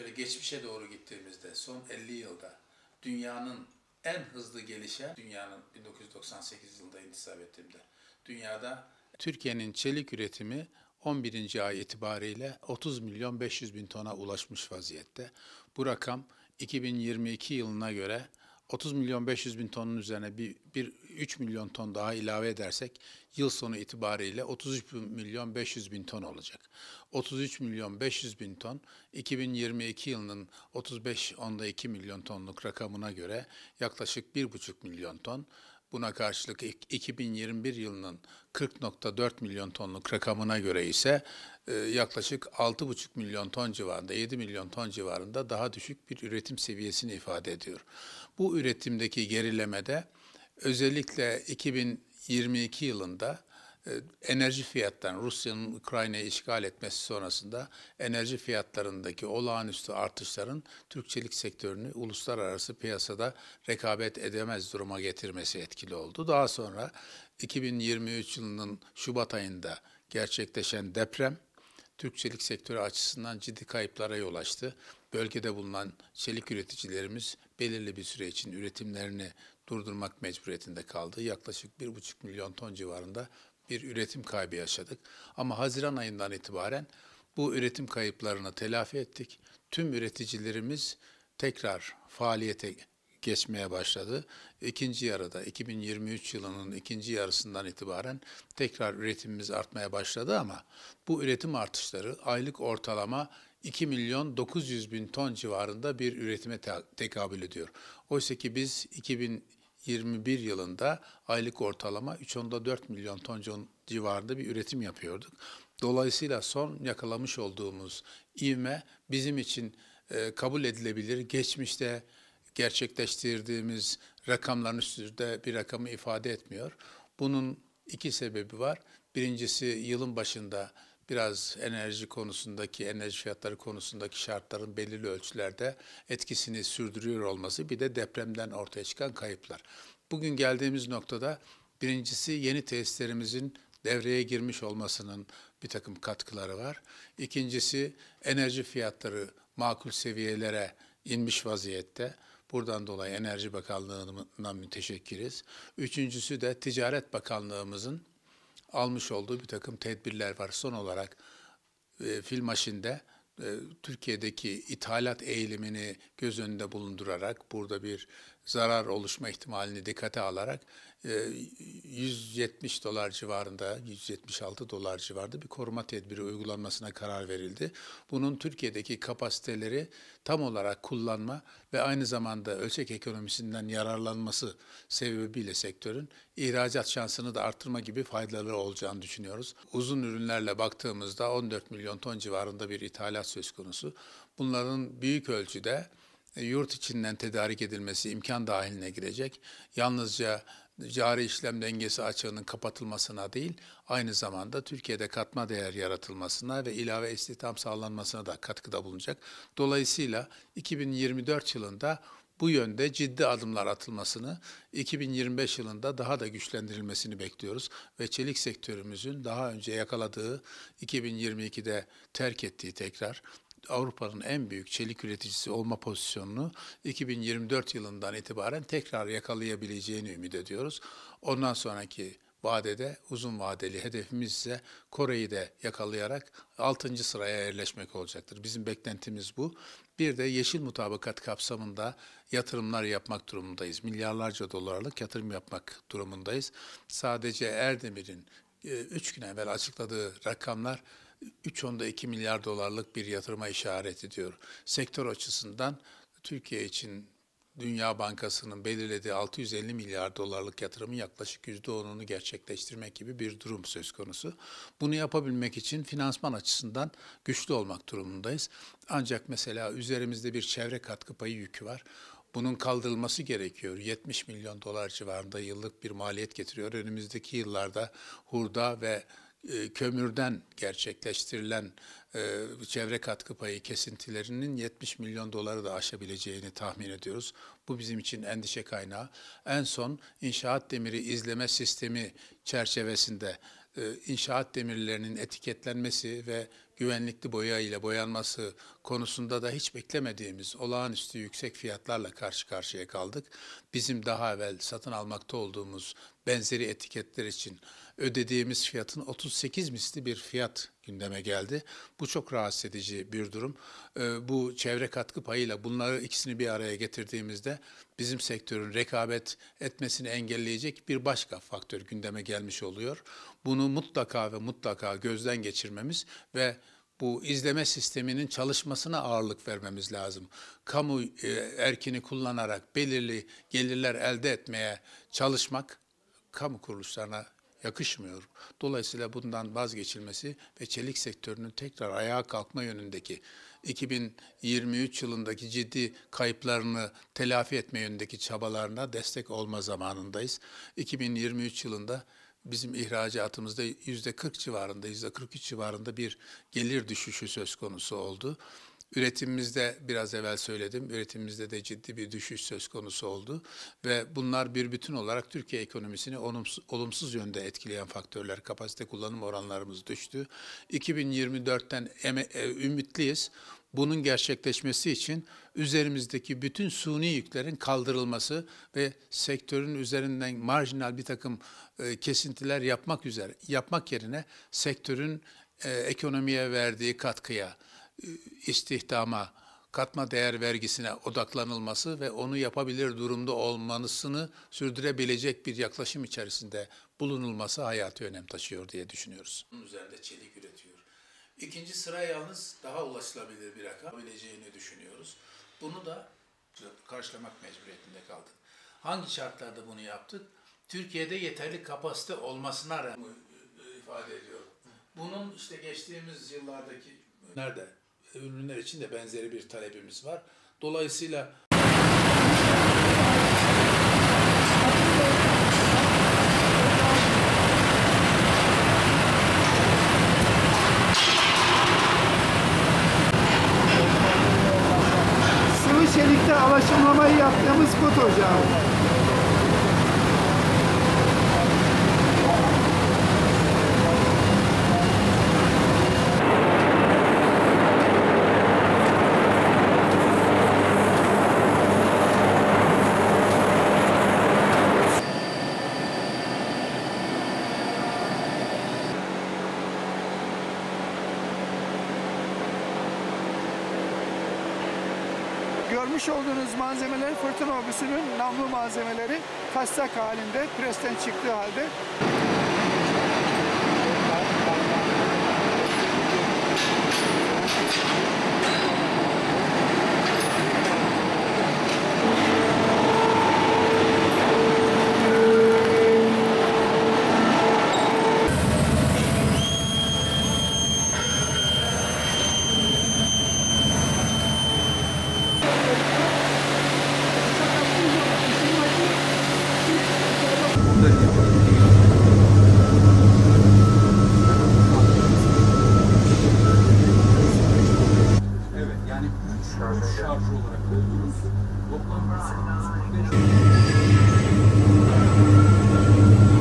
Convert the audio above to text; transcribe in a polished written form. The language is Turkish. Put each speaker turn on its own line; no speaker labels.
Böyle geçmişe doğru gittiğimizde son 50 yılda dünyanın en hızlı gelişen, dünyanın 1998 yılında intisap ettiğimde, dünyada Türkiye'nin çelik üretimi 11. ay itibariyle 30 milyon 500 bin tona ulaşmış vaziyette. Bu rakam 2022 yılına göre 30 milyon 500 bin tonun üzerine 3 milyon ton daha ilave edersek yıl sonu itibariyle 33 milyon 500 bin ton olacak. 33 milyon 500 bin ton 2022 yılının 35,2 milyon tonluk rakamına göre yaklaşık 1,5 milyon ton. Buna karşılık 2021 yılının 40,4 milyon tonluk rakamına göre ise yaklaşık 6,5 milyon ton civarında, 7 milyon ton civarında daha düşük bir üretim seviyesini ifade ediyor. Bu üretimdeki gerilemede özellikle 2022 yılında enerji fiyatlarının Rusya'nın Ukrayna'yı işgal etmesi sonrasında enerji fiyatlarındaki olağanüstü artışların Türk çelik sektörünü uluslararası piyasada rekabet edemez duruma getirmesi etkili oldu. Daha sonra 2023 yılının Şubat ayında gerçekleşen deprem Türk çelik sektörü açısından ciddi kayıplara yol açtı. Bölgede bulunan çelik üreticilerimiz belirli bir süre için üretimlerini durdurmak mecburiyetinde kaldı. Yaklaşık 1,5 milyon ton civarında bir üretim kaybı yaşadık. Ama Haziran ayından itibaren bu üretim kayıplarını telafi ettik. Tüm üreticilerimiz tekrar faaliyete geçmeye başladı. İkinci yarıda 2023 yılının ikinci yarısından itibaren tekrar üretimimiz artmaya başladı ama bu üretim artışları aylık ortalama 2 milyon 900 bin ton civarında bir üretime tekabül ediyor. Oysa ki biz 2021 yılında aylık ortalama 3,4 milyon ton civarında bir üretim yapıyorduk. Dolayısıyla son yakalamış olduğumuz ivme bizim için kabul edilebilir. Geçmişte gerçekleştirdiğimiz rakamların üstünde bir rakamı ifade etmiyor. Bunun iki sebebi var. Birincisi yılın başında biraz enerji fiyatları konusundaki şartların belirli ölçülerde etkisini sürdürüyor olması, bir de depremden ortaya çıkan kayıplar. Bugün geldiğimiz noktada birincisi yeni tesislerimizin devreye girmiş olmasının bir takım katkıları var. İkincisi enerji fiyatları makul seviyelere inmiş vaziyette. Buradan dolayı Enerji Bakanlığı'na müteşekkiriz. Üçüncüsü de Ticaret Bakanlığımızın almış olduğu bir takım tedbirler var. Son olarak Filmaşin'de Türkiye'deki ithalat eğilimini göz önünde bulundurarak, burada bir zarar oluşma ihtimalini dikkate alarak 170 dolar civarında, 176 dolar civarında bir koruma tedbiri uygulanmasına karar verildi. Bunun Türkiye'deki kapasiteleri tam olarak kullanma ve aynı zamanda ölçek ekonomisinden yararlanması sebebiyle sektörün ihracat şansını da arttırma gibi faydaları olacağını düşünüyoruz. Uzun ürünlerle baktığımızda 14 milyon ton civarında bir ithalat söz konusu. Bunların büyük ölçüde yurt içinden tedarik edilmesi imkan dahiline girecek. Yalnızca cari işlem dengesi açığının kapatılmasına değil, aynı zamanda Türkiye'de katma değer yaratılmasına ve ilave istihdam sağlanmasına da katkıda bulunacak. Dolayısıyla 2024 yılında bu yönde ciddi adımlar atılmasını, 2025 yılında daha da güçlendirilmesini bekliyoruz ve çelik sektörümüzün daha önce yakaladığı, 2022'de terk ettiği tekrar Avrupa'nın en büyük çelik üreticisi olma pozisyonunu 2024 yılından itibaren tekrar yakalayabileceğini ümit ediyoruz. Ondan sonraki vadede uzun vadeli hedefimiz ise Kore'yi de yakalayarak 6. sıraya yerleşmek olacaktır. Bizim beklentimiz bu. Bir de yeşil mutabakat kapsamında yatırımlar yapmak durumundayız. Milyarlarca dolarlık yatırım yapmak durumundayız. Sadece Erdemir'in 3 gün evvel açıkladığı rakamlar 3,2 milyar dolarlık bir yatırıma işaret ediyor. Sektör açısından Türkiye için Dünya Bankası'nın belirlediği 650 milyar dolarlık yatırımın yaklaşık %10'unu gerçekleştirmek gibi bir durum söz konusu. Bunu yapabilmek için finansman açısından güçlü olmak durumundayız. Ancak mesela üzerimizde bir çevre katkı payı yükü var. Bunun kaldırılması gerekiyor. 70 milyon dolar civarında yıllık bir maliyet getiriyor. Önümüzdeki yıllarda hurda ve kömürden gerçekleştirilen çevre katkı payı kesintilerinin 70 milyon doları da aşabileceğini tahmin ediyoruz. Bu bizim için endişe kaynağı. En son inşaat demiri izleme sistemi çerçevesinde inşaat demirlerinin etiketlenmesi ve güvenlikli boya ile boyanması konusunda da hiç beklemediğimiz olağanüstü yüksek fiyatlarla karşı karşıya kaldık. Bizim daha evvel satın almakta olduğumuz benzeri etiketler için ödediğimiz fiyatın 38 misli bir fiyat gündeme geldi. Bu çok rahatsız edici bir durum. Bu çevre katkı payıyla bunları ikisini bir araya getirdiğimizde bizim sektörün rekabet etmesini engelleyecek bir başka faktör gündeme gelmiş oluyor. Bunu mutlaka ve mutlaka gözden geçirmemiz ve bu izleme sisteminin çalışmasına ağırlık vermemiz lazım. Kamu erkini kullanarak belirli gelirler elde etmeye çalışmak kamu kuruluşlarına yakışmıyor. Dolayısıyla bundan vazgeçilmesi ve çelik sektörünün tekrar ayağa kalkma yönündeki 2023 yılındaki ciddi kayıplarını telafi etme yönündeki çabalarına destek olma zamanındayız. 2023 yılında bizim ihracatımızda %40 civarında, %43 civarında bir gelir düşüşü söz konusu oldu. Üretimimizde biraz evvel söyledim, üretimimizde de ciddi bir düşüş söz konusu oldu ve bunlar bir bütün olarak Türkiye ekonomisini olumsuz yönde etkileyen faktörler. Kapasite kullanım oranlarımız düştü. 2024'ten ümitliyiz. Bunun gerçekleşmesi için üzerimizdeki bütün suni yüklerin kaldırılması ve sektörün üzerinden marjinal bir takım kesintiler yapmak yerine sektörün ekonomiye verdiği katkıya, istihdama, katma değer vergisine odaklanılması ve onu yapabilir durumda olmasını sürdürebilecek bir yaklaşım içerisinde bulunulması hayati önem taşıyor diye düşünüyoruz. Bunun üzerinde çelik üretiyor. İkinci sıra yalnız daha ulaşılabilir bir rakam olabileceğini düşünüyoruz. Bunu da karşılamak mecburiyetinde kaldık. Hangi şartlarda bunu yaptık? Türkiye'de yeterli kapasite olmasına rağmen ifade ediyorum. Bunun işte geçtiğimiz yıllardaki ürünler için de benzeri bir talebimiz var. Dolayısıyla
sıvı çelikte alaşımlamayı yaptığımız kut ocağı. Görmüş olduğunuz malzemeler fırtına obüsünün namlu malzemeleri taslak halinde, presten çıktığı halde.
Evet, yani 3 şarj olarak koyuyoruz. Toplam 145